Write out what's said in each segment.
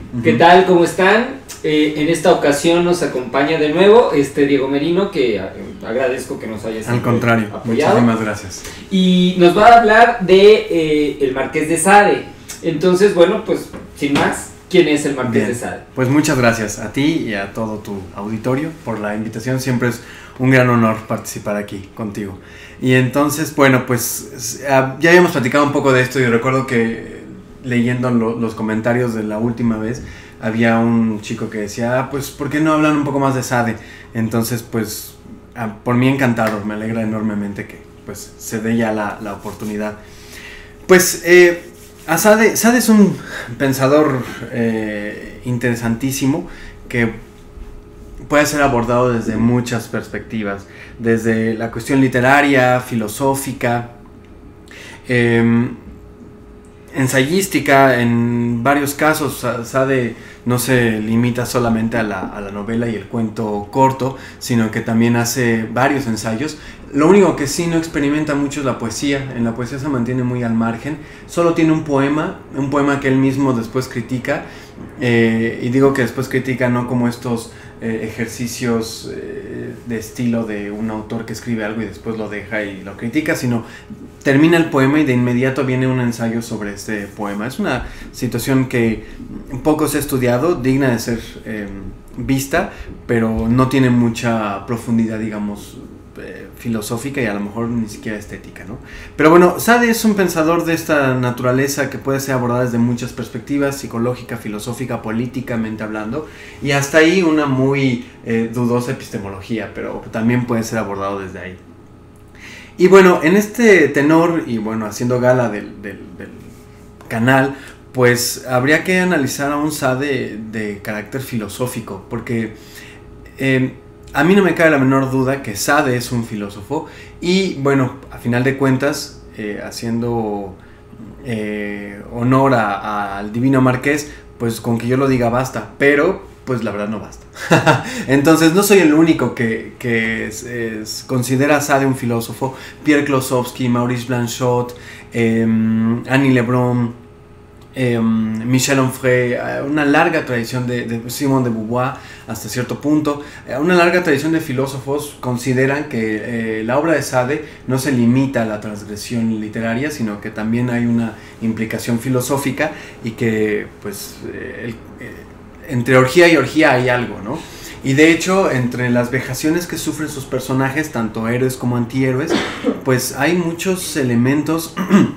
¿Qué tal? ¿Cómo están? En esta ocasión nos acompaña de nuevo Diego Merino, que agradezco que nos hayas Al contrario, apoyado. Muchísimas gracias. Y nos va a hablar de el Marqués de Sade. Entonces, bueno, pues sin más, ¿quién es el Marqués de Sade? Pues muchas gracias a ti y a todo tu auditorio por la invitación. Siempre es un gran honor participar aquí contigo. Y entonces, bueno, pues ya habíamos platicado un poco de esto y recuerdo que leyendo los comentarios de la última vez había un chico que decía, pues, ¿por qué no hablan un poco más de Sade? Entonces, pues, por mí encantado, me alegra enormemente que pues se dé ya la oportunidad. Pues, Sade es un pensador interesantísimo que puede ser abordado desde muchas perspectivas, desde la cuestión literaria, filosófica, ensayística. En varios casos Sade no se limita solamente a la novela y el cuento corto, sino que también hace varios ensayos. Lo único que sí no experimenta mucho es la poesía. En la poesía se mantiene muy al margen. Solo tiene un poema que él mismo después critica, y digo que después critica no como estos ejercicios de estilo de un autor que escribe algo y después lo deja y lo critica, sino termina el poema y de inmediato viene un ensayo sobre este poema. Es una situación que poco se ha estudiado, digna de ser vista, pero no tiene mucha profundidad, digamos, filosófica y a lo mejor ni siquiera estética, ¿no? Pero bueno, Sade es un pensador de esta naturaleza que puede ser abordada desde muchas perspectivas, psicológica, filosófica, políticamente hablando, y hasta ahí una muy dudosa epistemología, pero también puede ser abordado desde ahí. Y bueno, en este tenor, y bueno, haciendo gala del canal, pues habría que analizar a un Sade de carácter filosófico, porque a mí no me cabe la menor duda que Sade es un filósofo y bueno, a final de cuentas, haciendo honor al divino Marqués, pues con que yo lo diga basta, pero pues la verdad no basta. Entonces no soy el único que considera a Sade un filósofo. Pierre Klossowski, Maurice Blanchot, Annie Lebrun, Michel Onfray, una larga tradición de Simone de Beauvoir hasta cierto punto, una larga tradición de filósofos consideran que la obra de Sade no se limita a la transgresión literaria, sino que también hay una implicación filosófica y que pues entre orgía y orgía hay algo, ¿no? Y de hecho, entre las vejaciones que sufren sus personajes, tanto héroes como antihéroes, pues hay muchos elementos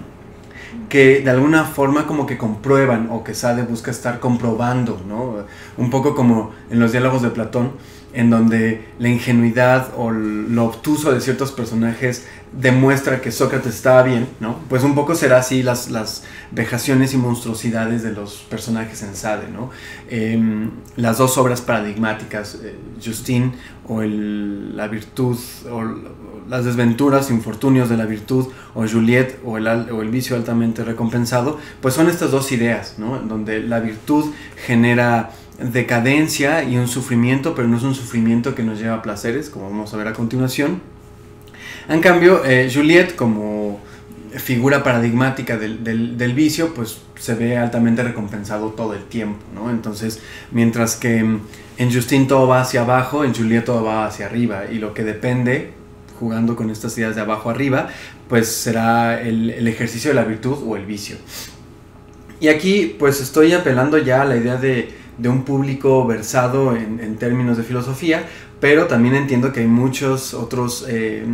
que de alguna forma como que comprueban, o que Sade busca estar comprobando, ¿no? Un poco como en los diálogos de Platón, en donde la ingenuidad o lo obtuso de ciertos personajes demuestra que Sócrates estaba bien, ¿no? Pues un poco será así las vejaciones y monstruosidades de los personajes en Sade, ¿no? Las dos obras paradigmáticas, Justine o la virtud, o las desventuras, infortunios de la virtud, o Juliette o el vicio altamente recompensado, pues son estas dos ideas, ¿no? Donde la virtud genera decadencia y un sufrimiento, pero no es un sufrimiento que nos lleva a placeres, como vamos a ver a continuación. En cambio, Juliette, como figura paradigmática del vicio, pues se ve altamente recompensado todo el tiempo, ¿no? Entonces, mientras que en Justine todo va hacia abajo, en Juliette todo va hacia arriba, y lo que depende, jugando con estas ideas de abajo arriba, pues será el ejercicio de la virtud o el vicio. Y aquí pues estoy apelando ya a la idea de un público versado en términos de filosofía, pero también entiendo que hay muchos otros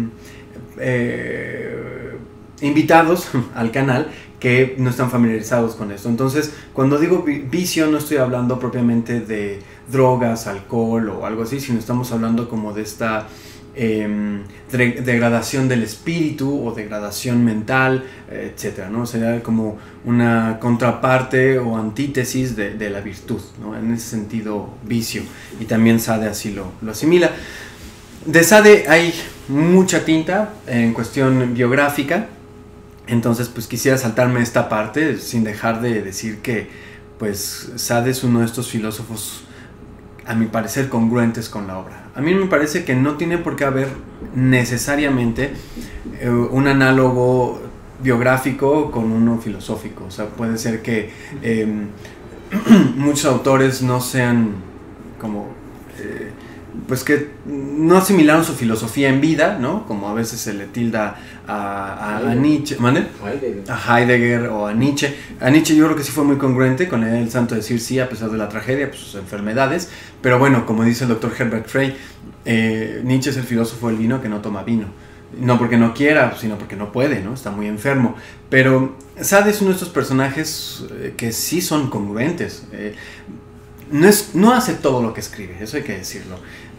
invitados al canal que no están familiarizados con esto. Entonces, cuando digo vicio, no estoy hablando propiamente de drogas, alcohol o algo así, sino estamos hablando como de esta degradación del espíritu o degradación mental, etcétera, ¿no? Sería como una contraparte o antítesis de la virtud, ¿no? En ese sentido, vicio. Y también Sade así lo asimila. De Sade hay mucha tinta en cuestión biográfica, entonces pues quisiera saltarme esta parte sin dejar de decir que pues Sade es uno de estos filósofos, a mi parecer, congruentes con la obra. A mí me parece que no tiene por qué haber necesariamente un análogo biográfico con uno filosófico. O sea, puede ser que muchos autores no sean como... pues que no asimilaron su filosofía en vida, ¿no? Como a veces se le tilda a Nietzsche, ¿vale? A Heidegger o a Nietzsche. A Nietzsche yo creo que sí fue muy congruente con la idea del santo de decir sí a pesar de la tragedia, pues sus enfermedades. Pero bueno, como dice el doctor Herbert Frey, Nietzsche es el filósofo del vino que no toma vino. No porque no quiera, sino porque no puede, ¿no? Está muy enfermo. Pero Sade es uno de estos personajes que sí son congruentes. No hace todo lo que escribe, eso hay que decirlo.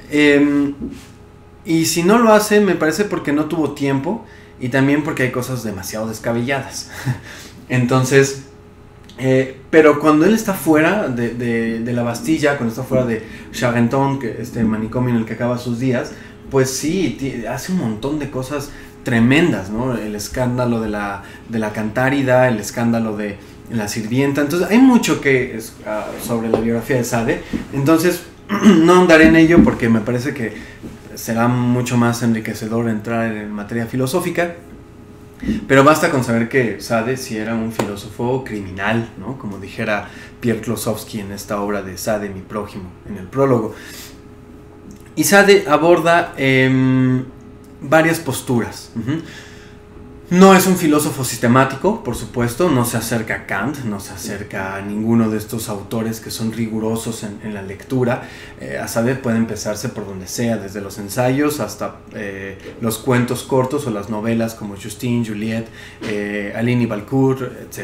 Y si no lo hace, me parece porque no tuvo tiempo y también porque hay cosas demasiado descabelladas. Entonces, pero cuando él está fuera de la Bastilla, cuando está fuera de Charenton, que este manicomio en el que acaba sus días, pues sí, hace un montón de cosas tremendas, ¿no? El escándalo de la Cantárida, el escándalo de la sirvienta. Entonces hay mucho que sobre la biografía de Sade. Entonces no andaré en ello porque me parece que será mucho más enriquecedor entrar en materia filosófica, pero basta con saber que Sade sí era un filósofo criminal, ¿no? Como dijera Pierre Klossowski en esta obra de Sade, mi prójimo, en el prólogo. Y Sade aborda varias posturas. No es un filósofo sistemático, por supuesto, no se acerca a Kant, no se acerca a ninguno de estos autores que son rigurosos en la lectura. A Sade puede empezarse por donde sea, desde los ensayos hasta los cuentos cortos o las novelas como Justine, Juliette, Aline y Valcourt, etc.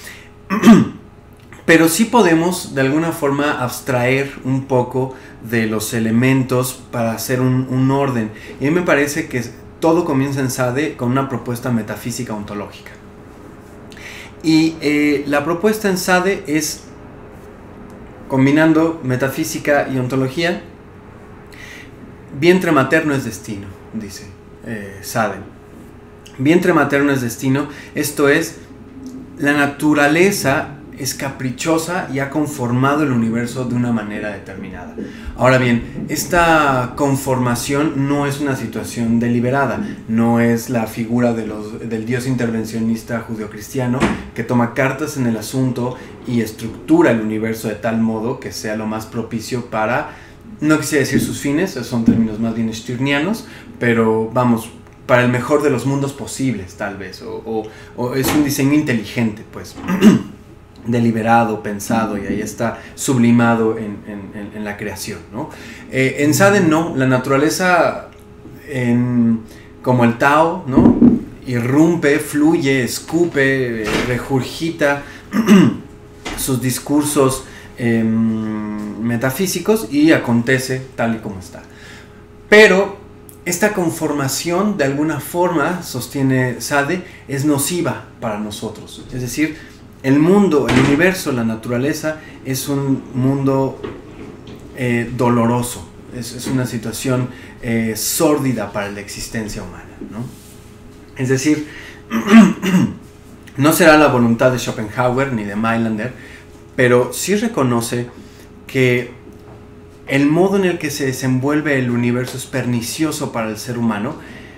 Pero sí podemos de alguna forma abstraer un poco de los elementos para hacer un orden. Y a mí me parece que todo comienza en Sade con una propuesta metafísica ontológica. Y la propuesta en Sade es, combinando metafísica y ontología, vientre materno es destino, dice Sade. Vientre materno es destino, esto es, la naturaleza es caprichosa y ha conformado el universo de una manera determinada. Ahora bien, esta conformación no es una situación deliberada, no es la figura del dios intervencionista judeocristiano que toma cartas en el asunto y estructura el universo de tal modo que sea lo más propicio para, no quisiera decir sus fines, son términos más bien stirnianos, pero vamos, para el mejor de los mundos posibles tal vez, o es un diseño inteligente, pues. Deliberado, pensado, y ahí está sublimado en la creación, ¿no? En Sade no, la naturaleza como el Tao, ¿no? Irrumpe, fluye, escupe, regurgita sus discursos metafísicos y acontece tal y como está. Pero esta conformación de alguna forma, sostiene Sade, es nociva para nosotros, es decir, el mundo, el universo, la naturaleza es un mundo doloroso, es una situación sórdida para la existencia humana, ¿no? Es decir, no será la voluntad de Schopenhauer ni de Mailander, pero sí reconoce que el modo en el que se desenvuelve el universo es pernicioso para el ser humano.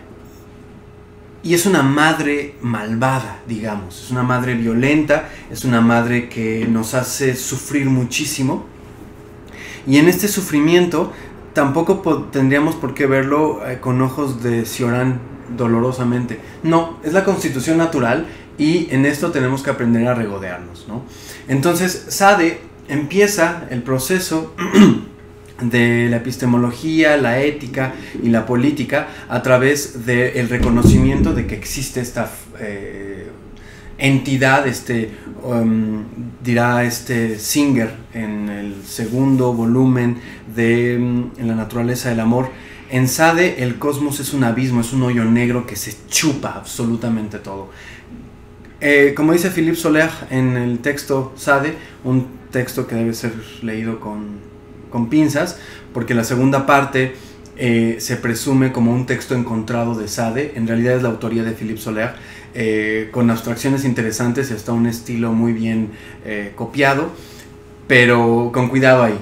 Y es una madre malvada, digamos, es una madre violenta, es una madre que nos hace sufrir muchísimo. Y en este sufrimiento tampoco tendríamos por qué verlo con ojos de Cioran dolorosamente. No, es la constitución natural y en esto tenemos que aprender a regodearnos, ¿no? Entonces Sade empieza el proceso de la epistemología, la ética y la política a través del reconocimiento de que existe esta entidad, dirá Singer en el segundo volumen de En la naturaleza del amor. En Sade el cosmos es un abismo, es un hoyo negro que se chupa absolutamente todo. Como dice Philippe Soler en el texto Sade, un texto que debe ser leído con pinzas, porque la segunda parte se presume como un texto encontrado de Sade, en realidad es la autoría de Philippe Soler, con abstracciones interesantes y hasta un estilo muy bien copiado, pero con cuidado ahí.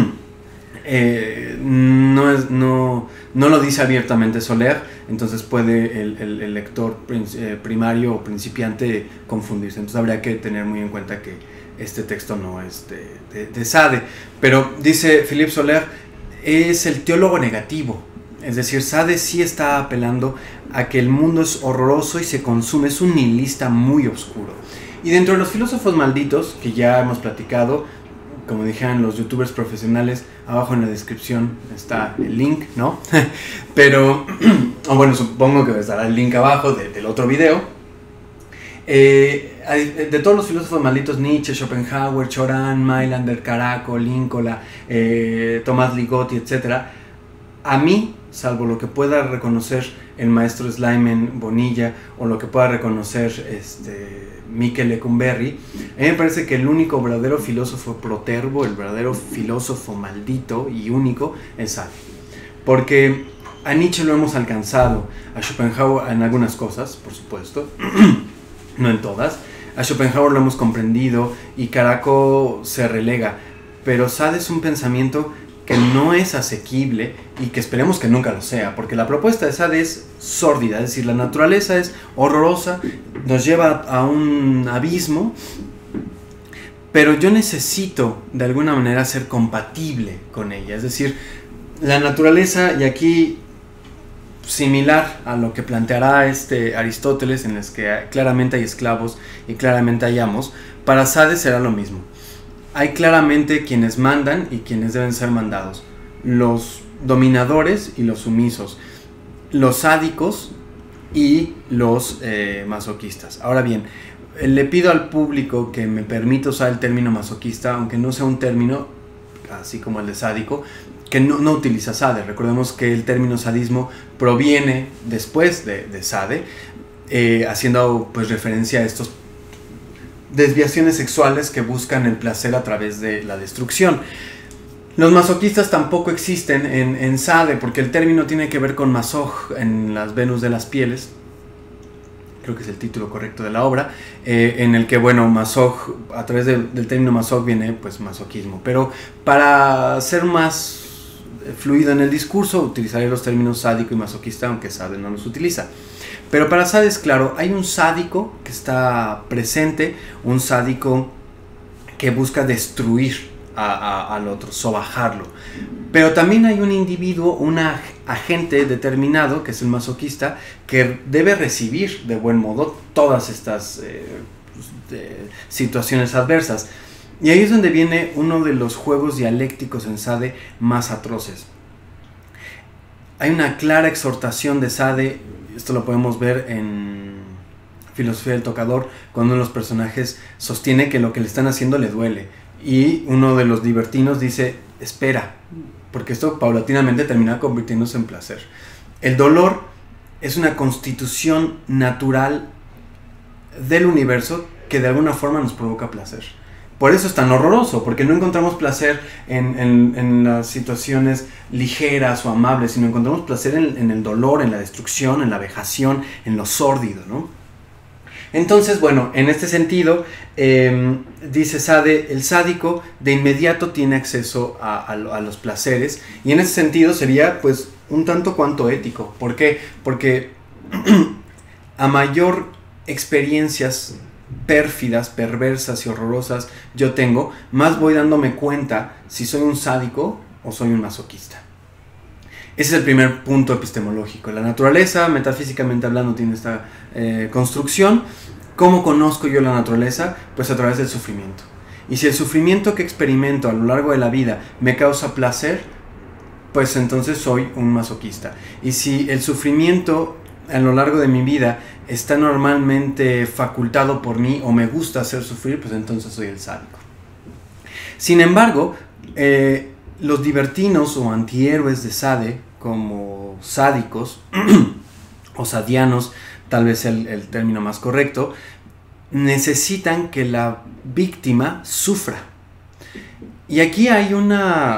No lo dice abiertamente Soler, entonces puede el lector primario o principiante confundirse, entonces habría que tener muy en cuenta que este texto no es de Sade. Pero dice Philippe Soler, es el teólogo negativo. Es decir, Sade sí está apelando a que el mundo es horroroso y se consume, es un nihilista muy oscuro. Y dentro de los filósofos malditos, que ya hemos platicado, como dijeron los youtubers profesionales, abajo en la descripción está el link, ¿no? Pero, o bueno, supongo que estará el link abajo del otro video. De todos los filósofos malditos, Nietzsche, Schopenhauer, Choran, Mailander, Caraco, Lincoln, Tomás Ligotti, etc., a mí, salvo lo que pueda reconocer el maestro Slyman Bonilla o lo que pueda reconocer Michel Lecumberri, a mí me parece que el único verdadero filósofo protervo, el verdadero filósofo maldito y único, es Sade. Porque a Nietzsche lo hemos alcanzado, a Schopenhauer en algunas cosas, por supuesto, no en todas, a Schopenhauer lo hemos comprendido y Caraco se relega, pero Sade es un pensamiento que no es asequible y que esperemos que nunca lo sea, porque la propuesta de Sade es sórdida, es decir, la naturaleza es horrorosa, nos lleva a un abismo, pero yo necesito de alguna manera ser compatible con ella, es decir, la naturaleza, y aquí similar a lo que planteará Aristóteles, en las que claramente hay esclavos y claramente hay amos, para Sade será lo mismo. Hay claramente quienes mandan y quienes deben ser mandados, los dominadores y los sumisos, los sádicos y los masoquistas. Ahora bien, le pido al público que me permita usar el término masoquista, aunque no sea un término, así como el de sádico, que no utiliza Sade. Recordemos que el término sadismo proviene después de Sade, haciendo pues referencia a estos desviaciones sexuales que buscan el placer a través de la destrucción. Los masoquistas tampoco existen en Sade, porque el término tiene que ver con masoj en las Venus de las pieles, creo que es el título correcto de la obra, en el que, bueno, masoj, a través del término masoj viene pues masoquismo, pero para ser más fluido en el discurso utilizaré los términos sádico y masoquista, aunque Sade no los utiliza. Pero para Sade es claro, hay un sádico que está presente, un sádico que busca destruir al otro, sobajarlo. Pero también hay un individuo, un agente determinado, que es el masoquista, que debe recibir de buen modo todas estas situaciones adversas. Y ahí es donde viene uno de los juegos dialécticos en Sade más atroces. Hay una clara exhortación de Sade, esto lo podemos ver en Filosofía del Tocador, cuando uno de los personajes sostiene que lo que le están haciendo le duele. Y uno de los libertinos dice, espera, porque esto paulatinamente termina convirtiéndose en placer. El dolor es una constitución natural del universo que de alguna forma nos provoca placer. Por eso es tan horroroso, porque no encontramos placer en las situaciones ligeras o amables, sino encontramos placer en el dolor, en la destrucción, en la vejación, en lo sórdido, ¿no? Entonces, bueno, en este sentido, dice Sade, el sádico de inmediato tiene acceso a los placeres, y en ese sentido sería, pues, un tanto cuanto ético. ¿Por qué? Porque a mayor experiencias pérfidas, perversas y horrorosas yo tengo, más voy dándome cuenta si soy un sádico o soy un masoquista. Ese es el primer punto epistemológico. La naturaleza, metafísicamente hablando, tiene esta construcción. ¿Cómo conozco yo la naturaleza? Pues a través del sufrimiento. Y si el sufrimiento que experimento a lo largo de la vida me causa placer, pues entonces soy un masoquista. Y si el sufrimiento a lo largo de mi vida está normalmente facultado por mí o me gusta hacer sufrir, pues entonces soy el sádico. Sin embargo, los libertinos o antihéroes de Sade, como sádicos o sadianos, tal vez el término más correcto, necesitan que la víctima sufra. Y aquí hay un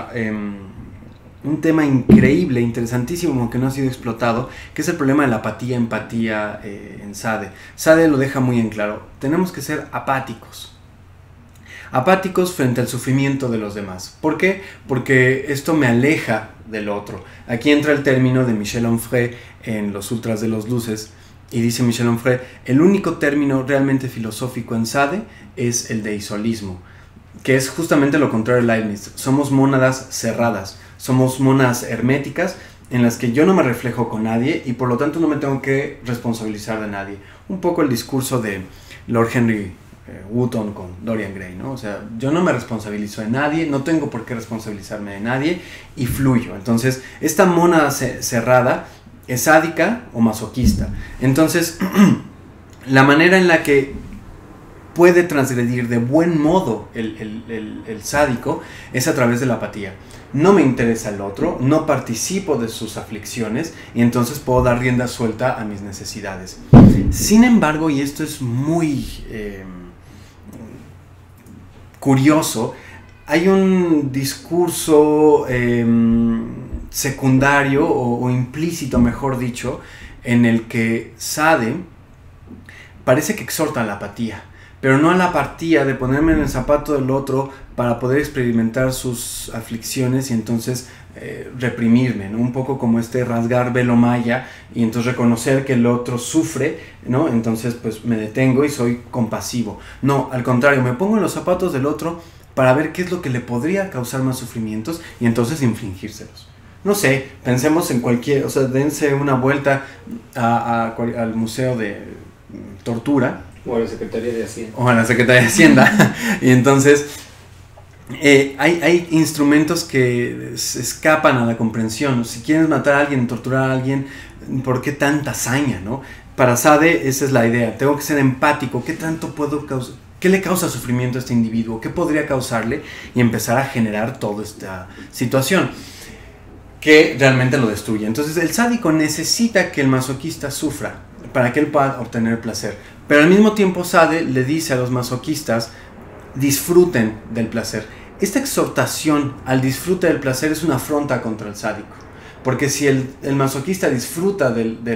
tema increíble, interesantísimo, que no ha sido explotado, que es el problema de la apatía-empatía en Sade. Sade lo deja muy en claro. Tenemos que ser apáticos. Apáticos frente al sufrimiento de los demás. ¿Por qué? Porque esto me aleja del otro. Aquí entra el término de Michel Onfray en Los Ultras de los Luces, y dice Michel Onfray, el único término realmente filosófico en Sade es el deisolismo, que es justamente lo contrario de Leibniz. Somos mónadas cerradas, somos mónadas herméticas en las que yo no me reflejo con nadie y por lo tanto no me tengo que responsabilizar de nadie. Un poco el discurso de Lord Henry Wotton con Dorian Gray, ¿no? O sea, yo no me responsabilizo de nadie, no tengo por qué responsabilizarme de nadie y fluyo. Entonces, esta mónada cerrada es sádica o masoquista. Entonces, la manera en la que puede transgredir de buen modo el sádico es a través de la apatía. No me interesa el otro, no participo de sus aflicciones y entonces puedo dar rienda suelta a mis necesidades. Sin embargo, y esto es muy curioso, hay un discurso secundario o implícito, mejor dicho, en el que Sade parece que exhorta a la apatía, pero no a la apatía de ponerme en el zapato del otro para poder experimentar sus aflicciones y entonces reprimirme, ¿no? Un poco como este rasgar velo maya y entonces reconocer que el otro sufre, ¿no? Entonces pues me detengo y soy compasivo. No, al contrario, me pongo en los zapatos del otro para ver qué es lo que le podría causar más sufrimientos y entonces infligírselos. No sé, pensemos en cualquier, o sea, dense una vuelta al Museo de Tortura. O a la Secretaría de Hacienda. O a la Secretaría de Hacienda. Y entonces hay instrumentos que se escapan a la comprensión. Si quieres matar a alguien, torturar a alguien, ¿por qué tanta hazaña, no? Para Sade esa es la idea. Tengo que ser empático. ¿Qué tanto puedo causar? ¿Qué le causa sufrimiento a este individuo? ¿Qué podría causarle? Y empezar a generar toda esta situación que realmente lo destruye. Entonces el sádico necesita que el masoquista sufra para que él pueda obtener placer. Pero al mismo tiempo Sade le dice a los masoquistas, disfruten del placer. Esta exhortación al disfrute del placer es una afrenta contra el sádico. Porque si el masoquista disfruta de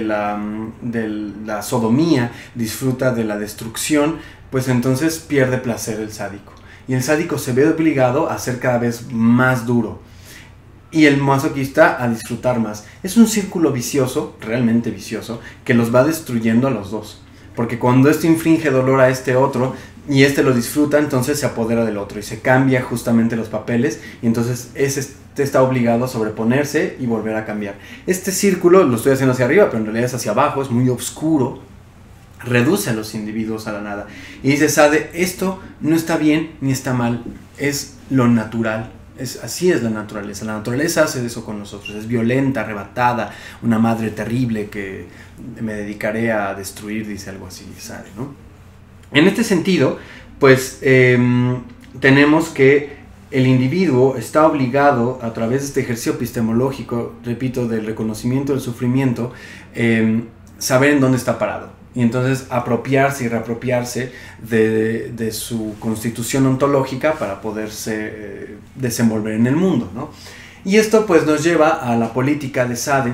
la sodomía, disfruta de la destrucción, pues entonces pierde placer el sádico. Y el sádico se ve obligado a ser cada vez más duro. Y el masoquista a disfrutar más. Es un círculo vicioso, realmente vicioso, que los va destruyendo a los dos. Porque cuando este inflige dolor a este otro y este lo disfruta, entonces se apodera del otro y se cambia justamente los papeles y entonces este está obligado a sobreponerse y volver a cambiar. Este círculo lo estoy haciendo hacia arriba, pero en realidad es hacia abajo, es muy oscuro, reduce a los individuos a la nada. Y dice Sade, esto no está bien ni está mal, es lo natural. Así es la naturaleza hace eso con nosotros, es violenta, arrebatada, una madre terrible que me dedicaré a destruir, dice algo así, Sade, ¿no? En este sentido, pues tenemos que el individuo está obligado a través de este ejercicio epistemológico, repito, del reconocimiento del sufrimiento, saber en dónde está parado. Y entonces apropiarse y reapropiarse de su constitución ontológica para poderse desenvolver en el mundo, ¿no? Y esto pues nos lleva a la política de Sade,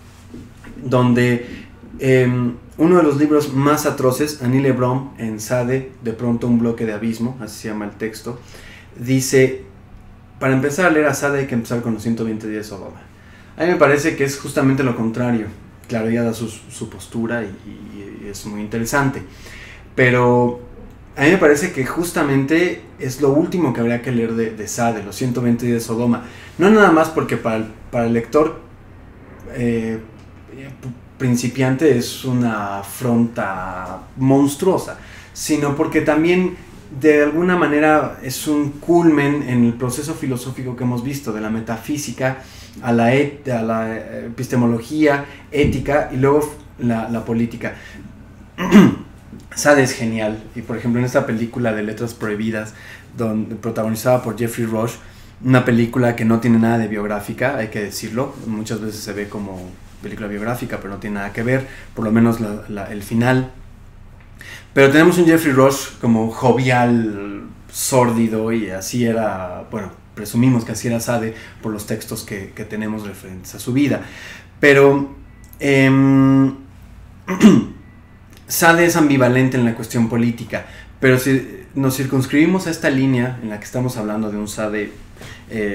donde uno de los libros más atroces, Annie Lebron, en Sade, de pronto un bloque de abismo, así se llama el texto, dice, para empezar a leer a Sade hay que empezar con los 120 días de Sodoma. A mí me parece que es justamente lo contrario. Claro, ella da su postura y es muy interesante. Pero a mí me parece que justamente es lo último que habría que leer de Sade, los 120 días de Sodoma. No nada más porque para el lector principiante es una afrenta monstruosa, sino porque también de alguna manera es un culmen en el proceso filosófico que hemos visto, de la metafísica a la epistemología, ética y luego la política. Sade es genial, y por ejemplo en esta película de Letras Prohibidas, protagonizada por Jeffrey Rush, una película que no tiene nada de biográfica, hay que decirlo, muchas veces se ve como película biográfica, pero no tiene nada que ver, por lo menos el final. Pero tenemos un Jeffrey Rush como jovial, sórdido, y así era, bueno, presumimos que así era Sade por los textos que tenemos referentes a su vida. Pero Sade es ambivalente en la cuestión política, pero si nos circunscribimos a esta línea en la que estamos hablando de un Sade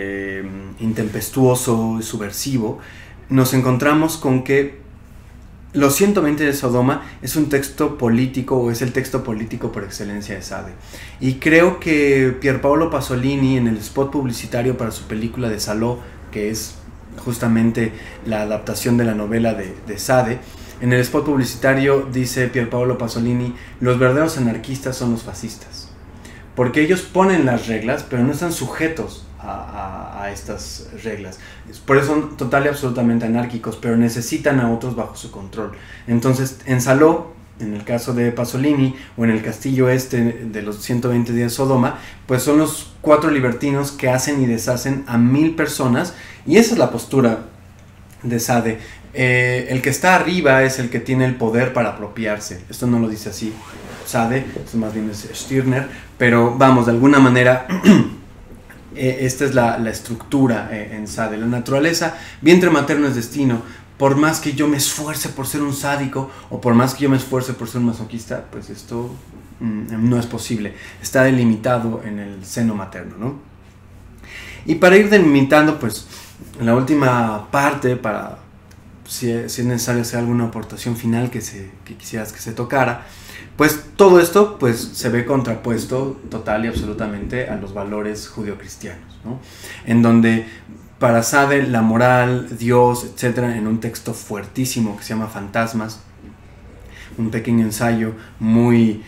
intempestuoso y subversivo, nos encontramos con que Los 120 de Sodoma es un texto político, o es el texto político por excelencia de Sade. Y creo que Pierpaolo Pasolini, en el spot publicitario para su película de Salò, que es justamente la adaptación de la novela de Sade, en el spot publicitario dice Pierpaolo Pasolini: los verdaderos anarquistas son los fascistas, porque ellos ponen las reglas, pero no están sujetos a estas reglas. Por eso son total y absolutamente anárquicos, pero necesitan a otros bajo su control. Entonces, en Salò, en el caso de Pasolini, o en el castillo este de los 120 días de Sodoma, pues son los 4 libertinos que hacen y deshacen a 1000 personas, y esa es la postura de Sade. El que está arriba es el que tiene el poder para apropiarse. Esto no lo dice así Sade, esto más bien es Stirner, pero vamos, de alguna manera esta es la estructura en Sade. La naturaleza, vientre materno es destino. Por más que yo me esfuerce por ser un sádico, o por más que yo me esfuerce por ser un masoquista, pues esto no es posible. Está delimitado en el seno materno, ¿no? Y para ir delimitando, pues, en la última parte, para si es necesario hacer alguna aportación final que quisieras que se tocara, pues todo esto pues se ve contrapuesto total y absolutamente a los valores judeocristianos, ¿no? En donde para Sade la moral, Dios, etcétera, en un texto fuertísimo que se llama Fantasmas, un pequeño ensayo muy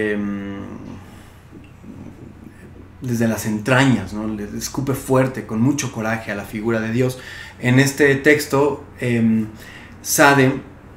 desde las entrañas, ¿no? Le escupe fuerte, con mucho coraje a la figura de Dios. En este texto Sade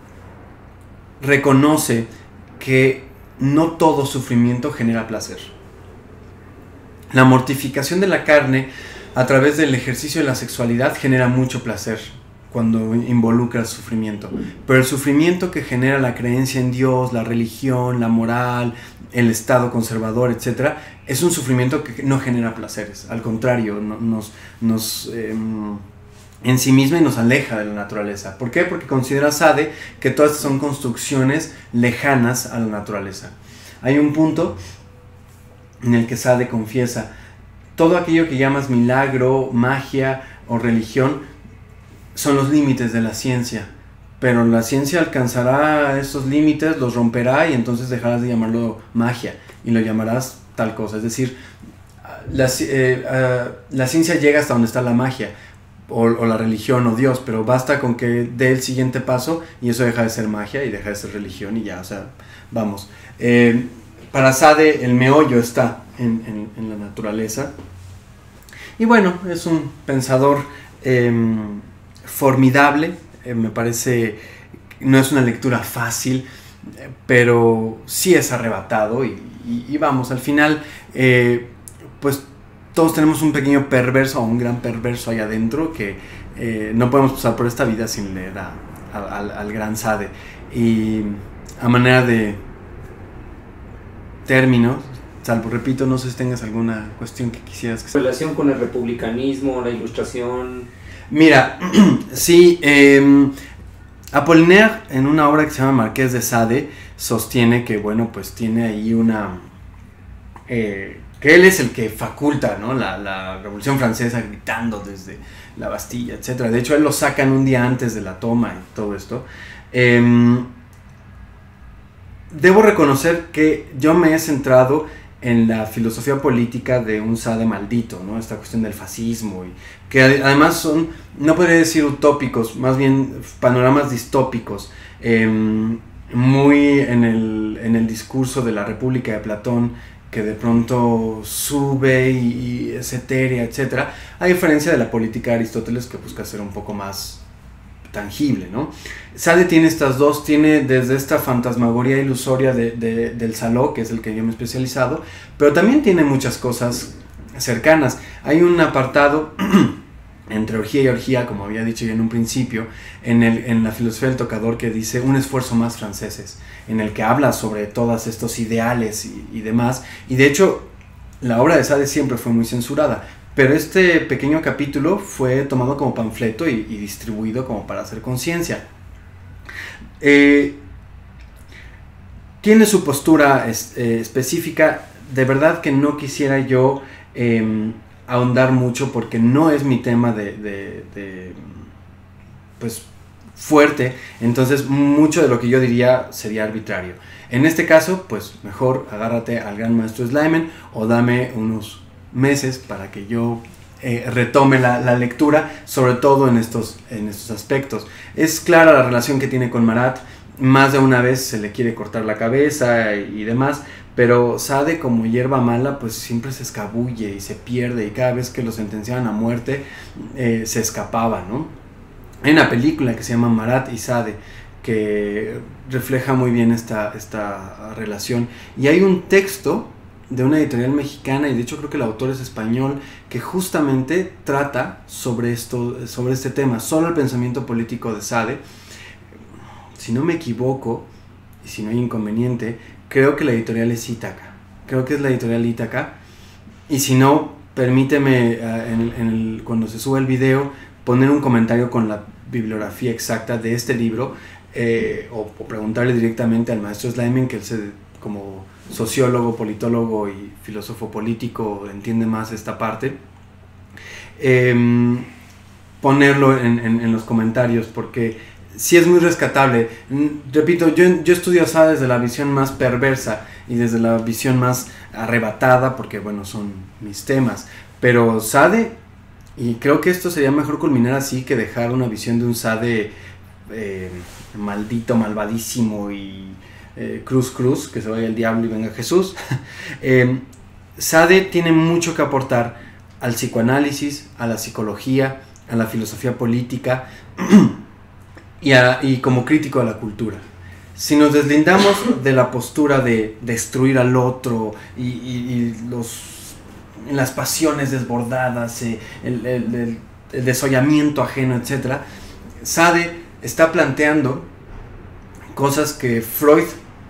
reconoce que no todo sufrimiento genera placer. La mortificación de la carne a través del ejercicio de la sexualidad genera mucho placer cuando involucra el sufrimiento, pero el sufrimiento que genera la creencia en Dios, la religión, la moral, el estado conservador, etc., es un sufrimiento que no genera placeres. Al contrario, nos en sí misma y nos aleja de la naturaleza. ¿Por qué? Porque considera Sade que todas estas son construcciones lejanas a la naturaleza. Hay un punto en el que Sade confiesa: todo aquello que llamas milagro, magia o religión son los límites de la ciencia, pero la ciencia alcanzará esos límites, los romperá, y entonces dejarás de llamarlo magia y lo llamarás tal cosa. Es decir, la ciencia llega hasta donde está la magia, o la religión o Dios, pero basta con que dé el siguiente paso y eso deja de ser magia y deja de ser religión, y ya, o sea, vamos. Para Sade el meollo está en la naturaleza. Y bueno, es un pensador formidable. Me parece, no es una lectura fácil, pero sí es arrebatado, y vamos, al final pues todos tenemos un pequeño perverso o un gran perverso ahí adentro que no podemos pasar por esta vida sin leer al gran Sade. Y a manera de término, salvo, repito, no sé si tengas alguna cuestión que quisieras que... Relación con el republicanismo, la ilustración. Mira, sí, Apollinaire, en una obra que se llama Marqués de Sade, sostiene que, bueno, pues tiene ahí una... que él es el que faculta, ¿no?, la Revolución Francesa, gritando desde la Bastilla, etc. De hecho, él lo sacan un día antes de la toma y todo esto. Debo reconocer que yo me he centrado en la filosofía política de un Sade maldito, ¿no? Esta cuestión del fascismo, y que además son, no podría decir utópicos, más bien panoramas distópicos, muy en el discurso de la República de Platón, que de pronto sube y es etérea, etc., a diferencia de la política de Aristóteles, que busca ser un poco más tangible, ¿no? Sade tiene estas dos, tiene desde esta fantasmagoría ilusoria del Salò, que es el que yo me he especializado, pero también tiene muchas cosas cercanas. Hay un apartado entre orgía y orgía, como había dicho yo en un principio, en la filosofía del tocador, que dice un esfuerzo más franceses, en el que habla sobre todos estos ideales y demás, y de hecho la obra de Sade siempre fue muy censurada, pero este pequeño capítulo fue tomado como panfleto y distribuido como para hacer conciencia. Tiene su postura específica. De verdad que no quisiera yo ahondar mucho, porque no es mi tema pues fuerte, entonces mucho de lo que yo diría sería arbitrario. En este caso, pues mejor agárrate al gran maestro Slimen o dame unos meses para que yo retome la lectura, sobre todo en estos aspectos. Es clara la relación que tiene con Marat, más de una vez se le quiere cortar la cabeza y demás, pero Sade, como hierba mala, pues siempre se escabulle y se pierde, y cada vez que lo sentenciaban a muerte se escapaba, ¿no? Hay una película que se llama Marat y Sade que refleja muy bien esta relación, y hay un texto de una editorial mexicana, y de hecho creo que el autor es español, que justamente trata sobre este tema, sobre el pensamiento político de Sade. Si no me equivoco, y si no hay inconveniente, creo que la editorial es Ítaca. Creo que es la editorial Ítaca. Y si no, permíteme cuando se suba el video poner un comentario con la bibliografía exacta de este libro, o preguntarle directamente al maestro Slimen, que él como sociólogo, politólogo y filósofo político entiende más esta parte, ponerlo en los comentarios, porque sí es muy rescatable. Repito, yo estudio a Sade desde la visión más perversa y desde la visión más arrebatada, porque bueno, son mis temas, pero Sade, y creo que esto sería mejor culminar así que dejar una visión de un Sade maldito, malvadísimo y cruz, que se vaya el diablo y venga Jesús. Sade tiene mucho que aportar al psicoanálisis, a la psicología, a la filosofía política y como crítico a la cultura. Si nos deslindamos de la postura de destruir al otro y las pasiones desbordadas, el desollamiento ajeno, etc., Sade está planteando cosas que Freud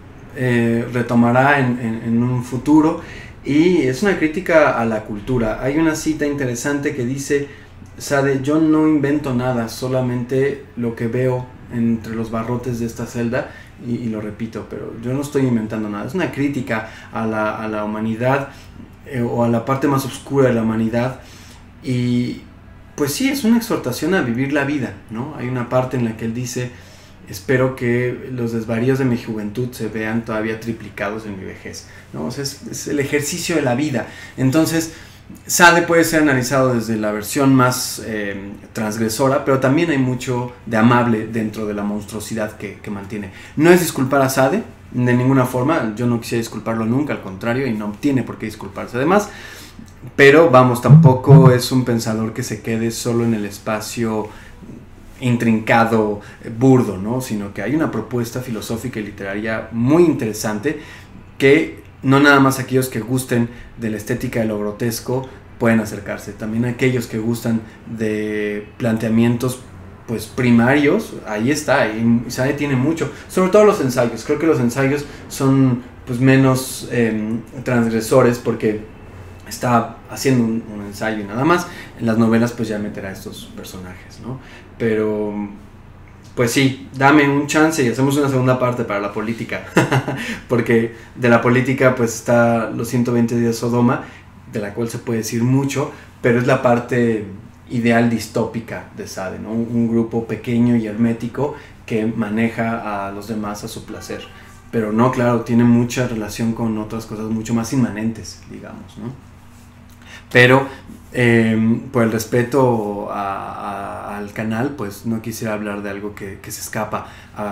retomará en un futuro, y es una crítica a la cultura. Hay una cita interesante que dice Sade: yo no invento nada, solamente lo que veo entre los barrotes de esta celda, y lo repito, pero yo no estoy inventando nada. Es una crítica a la humanidad, o a la parte más oscura de la humanidad, y pues sí, es una exhortación a vivir la vida, ¿no? Hay una parte en la que él dice: espero que los desvaríos de mi juventud se vean todavía triplicados en mi vejez, ¿no? O sea, es el ejercicio de la vida. Entonces, Sade puede ser analizado desde la versión más transgresora, pero también hay mucho de amable dentro de la monstruosidad que mantiene. No es disculpar a Sade, de ninguna forma, yo no quisiera disculparlo nunca, al contrario, y no tiene por qué disculparse además, pero vamos, tampoco es un pensador que se quede solo en el espacio intrincado, burdo, ¿no? Sino que hay una propuesta filosófica y literaria muy interesante, que no nada más aquellos que gusten de la estética de lo grotesco pueden acercarse, también aquellos que gustan de planteamientos pues primarios, ahí está, y Sade tiene mucho, sobre todo los ensayos. Creo que los ensayos son pues menos transgresores, porque está haciendo un ensayo y nada más. En las novelas pues ya meterá estos personajes, ¿no? Pero pues sí, dame un chance y hacemos una segunda parte para la política, porque de la política pues está los 120 días de Sodoma, de la cual se puede decir mucho, pero es la parte ideal distópica de Sade, ¿no? Un grupo pequeño y hermético que maneja a los demás a su placer, pero no, claro, tiene mucha relación con otras cosas mucho más inmanentes, digamos, ¿no? Pero por el respeto al canal, pues no quisiera hablar de algo que se escapa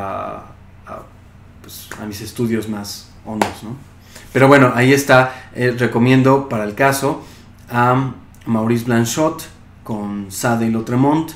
pues, a mis estudios más hondos, ¿no? Pero bueno, ahí está. Recomiendo para el caso a Maurice Blanchot con Sade y Lautréamont.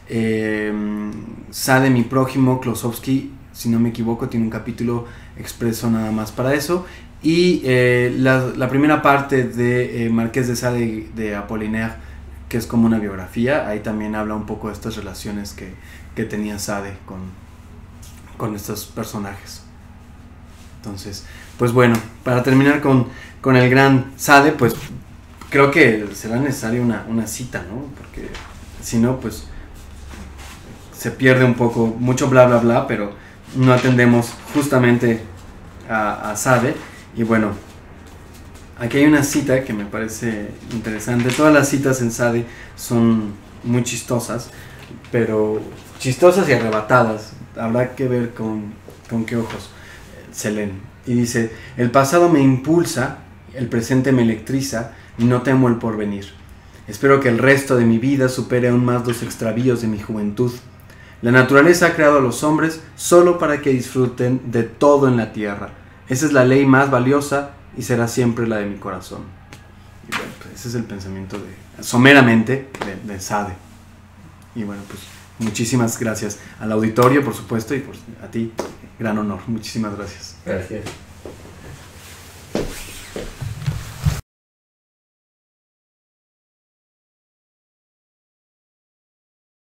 Sade, mi prójimo, Klosowski, si no me equivoco, tiene un capítulo expreso nada más para eso. Y la primera parte de Marqués de Sade de Apollinaire, que es como una biografía, ahí también habla un poco de estas relaciones que tenía Sade con estos personajes. Entonces, pues bueno, para terminar con el gran Sade, pues creo que será necesaria una cita, ¿no? Porque si no, pues se pierde un poco, mucho bla bla bla, pero no atendemos justamente a Sade. Y bueno, aquí hay una cita que me parece interesante. Todas las citas en Sade son muy chistosas. pero chistosas y arrebatadas. Habrá que ver con qué ojos se leen. Y dice: el pasado me impulsa, el presente me electriza y no temo el porvenir. Espero que el resto de mi vida supere aún más los extravíos de mi juventud. La naturaleza ha creado a los hombres solo para que disfruten de todo en la tierra. Esa es la ley más valiosa y será siempre la de mi corazón. Y bueno, pues ese es el pensamiento someramente de Sade. Y bueno, pues muchísimas gracias al auditorio, por supuesto, y a ti, gran honor. Muchísimas gracias. Gracias.